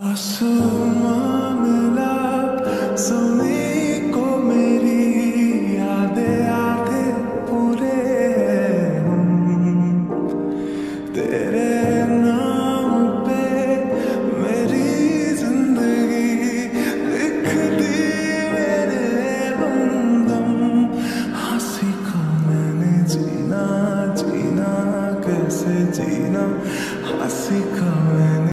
आसमां मिला ज़मीं को, मेरी यादें आधे पूरे हैं हम। तेरे नाम पे मेरी जिंदगी लिख दी मेरे हमदम। हाँ सीखा मैंने जीना, जीना कैसे जीना, हाँ सीखा मैंने।